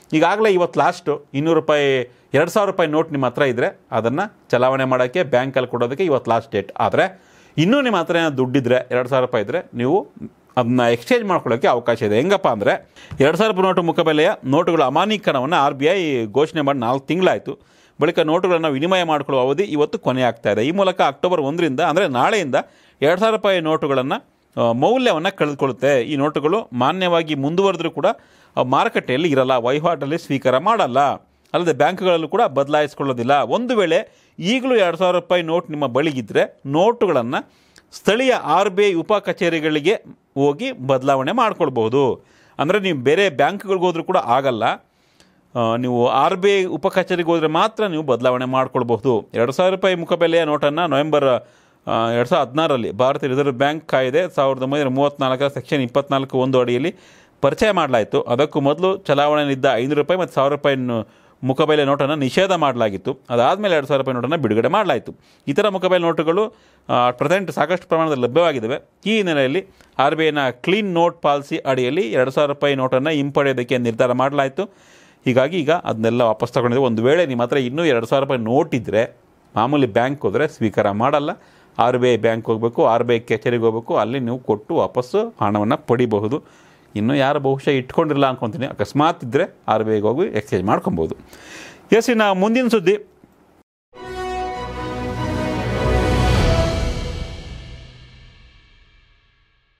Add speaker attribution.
Speaker 1: ಈಗಾಗಲೇ ಇವತ್ತು last ₹200 ₹2000 note ನಿಮ್ಮ ಹತ್ರ ಇದ್ದರೆ ಅದನ್ನು ಚಲಾವಣೆ ಮಾಡೋಕ್ಕೆ ಬ್ಯಾಂಕಲ್ಲಿ ಕೊಡೋದಕ್ಕೆ ಇವತ್ತು ಲಾಸ್ಟ್ ಡೇಟ್. ಆದರೆ ಇನ್ನೂ ನಿಮ್ಮ ಹತ್ರ ಏನೋ ದುಡ್ಡಿದ್ರೆ ₹2000 ಇದ್ದರೆ ನೀವು ಅದನ್ನ ಎಕ್ಸ್ಚೇಂಜ್ ಮಾಡ್ಕೊಳ್ಳೋಕ್ಕೆ ಅವಕಾಶ ಇದೆ. ಹೆಂಗಪ್ಪ ಅಂದರೆ ₹2000 ನೋಟು ಮುಖಬೆಲೆಯ ನೋಟುಗಳ ಅಮಾನ್ಯೀಕರಣವನ್ನು RBI ಘೋಷಣೆ ಮಾಡಿ 4 ತಿಂಗಳಾಯಿತು. ಬಳಿಕ ನೋಟುಗಳನ್ನು ವಿನಿಮಯ ಮಾಡಿಕೊಳ್ಳುವ ಅವಧಿ ಇವತ್ತು ಕೊನೆ ಆಗ್ತಾ ಇದೆ. ಈ ಮೂಲಕ ಅಕ್ಟೋಬರ್ 1ರಿಂದ ಅಂದರೆ ನಾಳೆಯಿಂದ ₹2000 ನೋಟುಗಳನ್ನು ಮೌಲ್ಯವನ್ನು ಕಳೆದುಕೊಳ್ಳುತ್ತೆ. ಈ ನೋಟುಗಳು ಮಾನ್ಯವಾಗಿ ಮುಂದುವರೆದರೂ ಕೂಡ ಮಾರುಕಟ್ಟೆಯಲ್ಲಿ ಇರಲ್ಲ, ವಹಿವಾಟಲ್ಲಿ ಸ್ವೀಕಾರ ಮಾಡಲ್ಲ, ಅಲ್ಲದೆ ಬ್ಯಾಂಕ್ಗಳಲ್ಲೂ ಕೂಡ ಬದಲಾಯಿಸಿಕೊಳ್ಳೋದಿಲ್ಲ. ಒಂದು ವೇಳೆ ಈಗಲೂ ₹2000 ನೋಟ್ ನಿಮ್ಮ ಬಳಿಗಿದ್ದರೆ ನೋಟುಗಳನ್ನು ಸ್ಥಳೀಯ RBI ಉಪ ಕಚೇರಿಗಳಿಗೆ ಹೋಗಿ ಬದಲಾವಣೆ ಮಾಡ್ಕೊಳ್ಬಹುದು. ಅಂದರೆ ನೀವು ಬೇರೆ ಬ್ಯಾಂಕ್ಗಳಿಗೆ ಹೋದರೂ ಕೂಡ ಆಗಲ್ಲ, ನೀವು RBI ಉಪ ಕಚೇರಿಗೆ ಹೋದರೆ ಮಾತ್ರ ನೀವು ಬದಲಾವಣೆ ಮಾಡ್ಕೊಳ್ಬಹುದು. ₹2000 ಮುಖಬೆಲೆಯ ನೋಟನ್ನು ನವೆಂಬರ್ 2016ರಲ್ಲಿ ಭಾರತೀಯ ರಿಸರ್ವ್ ಬ್ಯಾಂಕ್ ಕಾಯ್ದೆ 1934 ಸೆಕ್ಷನ್ 24(1) ಅಡಿಯಲ್ಲಿ ಪರಿಚಯ ಮಾಡಲಾಯಿತು. ಅದಕ್ಕೂ ಮೊದಲು ಚಲಾವಣೆಯಲ್ಲಿದ್ದ ₹500 ಮತ್ತು ₹1000 ಮುಖಬೆಲೆ ನೋಟನ್ನು ನಿಷೇಧ ಮಾಡಲಾಗಿತ್ತು. ಅದಾದಮೇಲೆ ₹2000 ನೋಟನ್ನು ಬಿಡುಗಡೆ ಮಾಡಲಾಯಿತು. ಇತರ ಮುಖಬೆಲೆ ನೋಟುಗಳು ಪ್ರೆಸೆಂಟ್ ಸಾಕಷ್ಟು ಪ್ರಮಾಣದಲ್ಲಿ ಲಭ್ಯವಾಗಿದ್ದಾವೆ. ಈ ಹಿನ್ನೆಲೆಯಲ್ಲಿ RBIನ ಕ್ಲೀನ್ ನೋಟ್ ಪಾಲಿಸಿ ಅಡಿಯಲ್ಲಿ ₹2000 ನೋಟನ್ನು ಹಿಂಪಡೆಯೋದಕ್ಕೆ ನಿರ್ಧಾರ ಮಾಡಲಾಯಿತು. ಹೀಗಾಗಿ ಈಗ ಅದನ್ನೆಲ್ಲ ವಾಪಸ್ ತಗೊಂಡಿದೆ. ಒಂದು ವೇಳೆ ನಿಮ್ಮ ಹತ್ರ ಇನ್ನೂ ₹2000 ನೋಟ್ ಇದ್ದರೆ ಮಾಮೂಲಿ ಬ್ಯಾಂಕ್ ಹೋದರೆ ಸ್ವೀಕಾರ ಮಾಡಲ್ಲ, RBI ಬ್ಯಾಂಕ್ ಹೋಗಬೇಕು, RBI ಕಚೇರಿಗೆ ಹೋಗಬೇಕು, ಅಲ್ಲಿ ನೀವು ಕೊಟ್ಟು ವಾಪಸ್ಸು ಹಣವನ್ನು ಪಡಿಬಹುದು. ಇನ್ನೂ ಯಾರು ಬಹುಶಃ ಇಟ್ಕೊಂಡಿರಲ್ಲ ಅಂದ್ಕೊತೀನಿ, ಅಕಸ್ಮಾತ್ ಇದ್ದರೆ RBIಗೆ ಹೋಗಿ ಎಕ್ಸ್ಚೇಂಜ್ ಮಾಡ್ಕೊಬೋದು. ಇನ್ನು ಮುಂದಿನ ಸುದ್ದಿ,